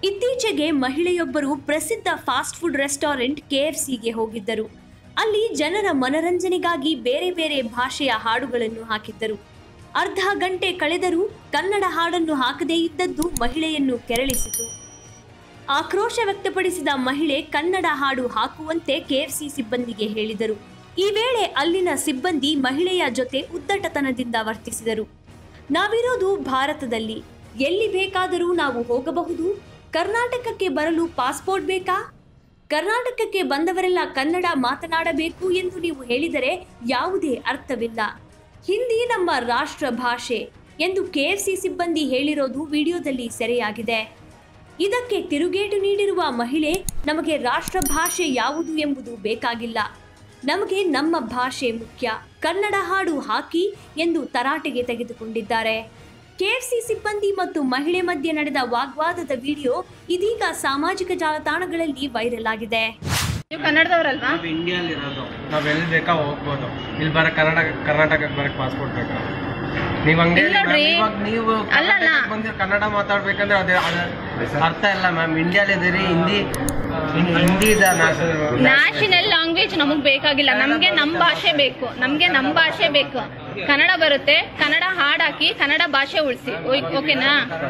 ಇತ್ತೀಚೆಗೆ ಮಹಿಳೆಯೊಬ್ಬರು ಪ್ರಸಿದ್ಧ ಫಾಸ್ಟ್ ಫುಡ್ ರೆಸ್ಟೋರೆಂಟ್ KFCಗೆ ಹೋಗಿದ್ದರು. ಅಲ್ಲಿ ಜನರ ಮನರಂಜನೆಗಾಗಿ ಬೇರೆ ಬೇರೆ ಭಾಷೆಯ ಹಾಡುಗಳನ್ನು ಹಾಕಿದ್ದರು. ಅರ್ಧ ಗಂಟೆ ಕಳೆದರೂ ಕನ್ನಡ ಹಾಡನ್ನು ಹಾಕದೇ ಇದ್ದದ್ದು ಮಹಿಳೆಯನ್ನು ಕೆರಳಿಸಿತು. ಆಕ್ರೋಶ ವ್ಯಕ್ತಪಡಿಸಿದ ಮಹಿಳೆ ಕನ್ನಡ ಹಾಡು ಹಾಕುವಂತೆ KFC ಸಿಬ್ಬಂದಿಗೆ ಹೇಳಿದರು. ಈ ವೇಳೆ ಅಲ್ಲಿನ ಸಿಬ್ಬಂದಿ ಮಹಿಳೆಯ ಜೊತೆ ಉದ್ದಟತನದಿಂದ ವರ್ತಿಸಿದರು. ನಾವಿರೋದು ಭಾರತದಲ್ಲಿ, ಎಲ್ಲಿ ಬೇಕಾದರೂ ನಾವು ಹೋಗಬಹುದು. ಕರ್ನಾಟಕಕ್ಕೆ ಬರಲು ಪಾಸ್ಪೋರ್ಟ್ ಬೇಕಾ? ಕರ್ನಾಟಕಕ್ಕೆ ಬಂದವರೆಲ್ಲ ಕನ್ನಡ ಮಾತನಾಡಬೇಕು ಎಂದು ನೀವು ಹೇಳಿದರೆ ಯಾವುದೇ ಅರ್ಥವಿಲ್ಲ. ಹಿಂದಿ ನಮ್ಮ ರಾಷ್ಟ್ರ ಭಾಷೆ ಎಂದು KFC ಸಿಬ್ಬಂದಿ ಹೇಳಿರೋದು ವಿಡಿಯೋದಲ್ಲಿ ಸೆರೆಯಾಗಿದೆ. ಇದಕ್ಕೆ ತಿರುಗೇಟು ನೀಡಿರುವ ಮಹಿಳೆ, ನಮಗೆ ರಾಷ್ಟ್ರ ಭಾಷೆ ಯಾವುದು ಎಂಬುದು ಬೇಕಾಗಿಲ್ಲ, ನಮಗೆ ನಮ್ಮ ಭಾಷೆ ಮುಖ್ಯ, ಕನ್ನಡ ಹಾಡು ಹಾಕಿ ಎಂದು ತರಾಟೆಗೆ ತೆಗೆದುಕೊಂಡಿದ್ದಾರೆ. KFC ಸಿಬ್ಬಂದಿ ಮತ್ತು ಮಹಿಳೆ ಮಧ್ಯೆ ನಡೆದ ವಾಗ್ವಾದದ ವಿಡಿಯೋ ಇದೀಗ ಸಾಮಾಜಿಕ ಜಾಲತಾಣಗಳಲ್ಲಿ ವೈರಲ್ ಆಗಿದೆ. ನೀವು ಕನ್ನಡದವರಲ್ವಾ? ನಾವು ಇಂಡಿಯಲ್ಲಿ ಇರೋದು, ನಾವು ಎಲ್ಲಿ ಬೇಕಾ ಹೋಗ್ಬೋದು. ಇಲ್ಲಿ ಕರ್ನಾಟಕಕ್ಕೆ ಬರಕ್ಕೆ ಪಾಸ್ಪೋರ್ಟ್ ಬೇಕಾ? ನೀವು ಹಂಗೆ ನೀವು ಕನ್ನಡ ಮಾತಾಡ್ಬೇಕಂದ್ರೆ ಅದೇ ಅರ್ಥ ಇಲ್ಲ ಮ್ಯಾಮ್. ಇಂಡಿಯಲ್ಲಿ ಇದೀರಿ, ಹಿಂದಿ ನ್ಯಾಷನಲ್ ಲ್ಯಾಂಗ್ವೇಜ್ ನಮಗ್ ಬೇಕಾಗಿಲ್ಲ. ನಮ್ಗೆ ನಮ್ಮ ಭಾಷೆ ಬೇಕು. ಕನ್ನಡ ಬರುತ್ತೆ, ಕನ್ನಡ ಹಾಡಾಕಿ ಕನ್ನಡ ಭಾಷೆ ಉಳಿಸಿ, ಓಕೆನಾ?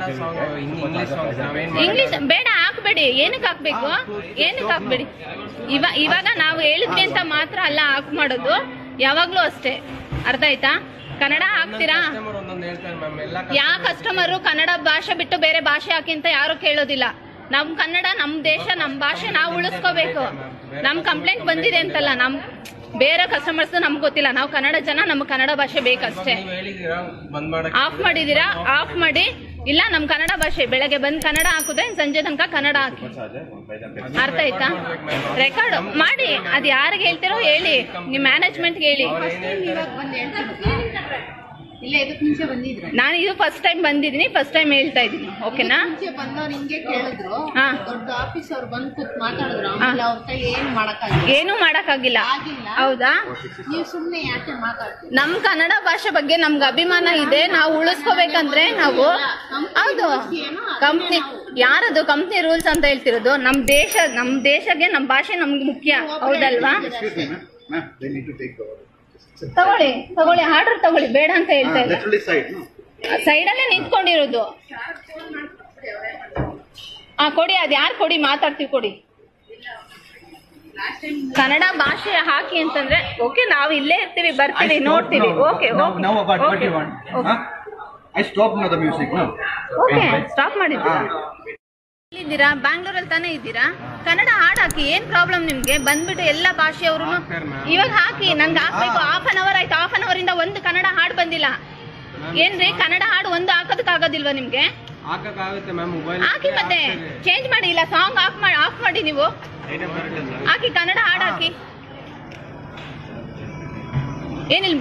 ಇಂಗ್ಲಿಷ್ ಬೇಡ, ಹಾಕ್ಬೇಡಿ. ಏನಕ್ಕೆ ಹಾಕ್ಬೇಡಿ? ಇವಾಗ ನಾವು ಹೇಳಿದ್ವಿ ಅಂತ ಮಾತ್ರ ಅಲ್ಲ ಹಾಕ್ ಮಾಡೋದು, ಯಾವಾಗ್ಲೂ ಅಷ್ಟೇ. ಅರ್ಥ ಆಯ್ತಾ? ಕನ್ನಡ ಹಾಕ್ತೀರಾ? ಯಾವ ಕಸ್ಟಮರು ಕನ್ನಡ ಭಾಷೆ ಬಿಟ್ಟು ಬೇರೆ ಭಾಷೆ ಹಾಕಿ ಅಂತ ಯಾರು ಕೇಳೋದಿಲ್ಲ. ನಮ್ ಕನ್ನಡ, ನಮ್ ದೇಶ, ನಮ್ ಭಾಷೆ ನಾವು ಉಳಿಸ್ಕೋಬೇಕು. ನಮ್ ಕಂಪ್ಲೇಂಟ್ ಬಂದಿದೆ ಅಂತಲ್ಲ, ನಮ್ ಬೇರೆ ಕಸ್ಟಮರ್ಸ್ ನಮ್ಗೆ ಗೊತ್ತಿಲ್ಲ. ನಾವು ಕನ್ನಡ ಜನ, ನಮ್ಗೆ ಕನ್ನಡ ಭಾಷೆ ಬೇಕಷ್ಟೇ. ಆಫ್ ಮಾಡಿದೀರಾ? ಆಫ್ ಮಾಡಿ. ಇಲ್ಲ, ನಮ್ ಕನ್ನಡ ಭಾಷೆ ಬೆಳಗ್ಗೆ ಬಂದ್ ಕನ್ನಡ ಹಾಕಿದ್ರೆ ಸಂಜೆ ತನಕ ಕನ್ನಡ ಹಾಕಿ. ಅರ್ಥ ಆಯ್ತಾ? ರೆಕಾರ್ಡ್ ಮಾಡಿ. ಅದ್ ಯಾರಿಗೆ ಹೇಳ್ತಿರೋ ಹೇಳಿ, ನಿಮ್ ಮ್ಯಾನೇಜ್ಮೆಂಟ್ಗೆ ಹೇಳಿ. ನಾನು ಇದು ಫಸ್ಟ್ ಟೈಮ್ ಬಂದಿದ್ದೀನಿ, ಫಸ್ಟ್ ಟೈಮ್ ಹೇಳ್ತಾ ಇದ್ದೀನಿ, ಓಕೆನಾ? ಏನು ಮಾಡಕ್ಕಾಗಿಲ್ಲ. ಹೌದಾ? ನಮ್ ಕನ್ನಡ ಭಾಷೆ ಬಗ್ಗೆ ನಮ್ಗೆ ಅಭಿಮಾನ ಇದೆ, ನಾವು ಉಳಿಸ್ಕೋಬೇಕಂದ್ರೆ ನಾವು. ಹೌದು, ಕಂಪ್ನಿ ಯಾರದು ಕಂಪ್ನಿ ರೂಲ್ಸ್ ಅಂತ ಹೇಳ್ತಿರೋದು? ನಮ್ ದೇಶಕ್ಕೆ ನಮ್ ಭಾಷೆ ನಮ್ಗೆ ಮುಖ್ಯ, ಹೌದಲ್ವಾ? ತಗೊಳ್ಳಿ ಆರ್ಡರ್ ತಗೊಳ್ಳಿ, ಬೇಡ ಅಂತ ಹೇಳ್ತಾ ಇಲ್ಲ. ಸೈಡಲ್ಲೇ ನಿಂತ್ಕೊಂಡಿರೋದು. ಕೊಡಿ, ಅದ್ ಯಾರು ಕೊಡಿ, ಮಾತಾಡ್ತೀವಿ, ಕೊಡಿ. ಕನ್ನಡ ಭಾಷೆ ಹಾಕಿ ಅಂತಂದ್ರೆ ಓಕೆ, ನಾವು ಇಲ್ಲೇ ಇರ್ತೀವಿ, ಬರ್ತೀವಿ, ನೋಡ್ತೀವಿ. ಓಕೆ, ಸ್ಟಾಪ್ ಮಾಡಿದ್ದೀರಾ? ಇದ್ದೀರಾ? ಬ್ಯಾಂಗ್ಳೂರಲ್ಲಿ ತಾನೇ ಇದ್ದೀರಾ? ಕನ್ನಡ ಹಾಡ್ ಹಾಕಿ, ಏನ್ ಪ್ರಾಬ್ಲಮ್ ನಿಮ್ಗೆ? ಬಂದ್ಬಿಟ್ಟು ಎಲ್ಲ ಭಾಷೆಯವರು ಇವಾಗ ಹಾಕಿ. ನನ್ಗೆ ಹಾಕ್ಬೇಕು. ಹಾಫ್ ಅನ್ ಅವರ್ ಆಯ್ತು, ಹಾಫ್ ಅನ್ ಅವರ್ ಇಂದ ಒಂದು ಕನ್ನಡ ಹಾಡ್ ಬಂದಿಲ್ಲ. ಏನ್ರಿ ಕನ್ನಡ ಹಾಡು ಒಂದು ಹಾಕೋದಕ್ಕಾಗೋದಿಲ್ವಾ ನಿಮ್ಗೆ? ಹಾಕಿ, ಮತ್ತೆ ಚೇಂಜ್ ಮಾಡಿ. ಇಲ್ಲ, ಸಾಂಗ್ ಆಫ್ ಮಾಡಿ, ನೀವು ಹಾಕಿ, ಕನ್ನಡ ಹಾಡ್ ಹಾಕಿ. ಏನಿಲ್ಲ.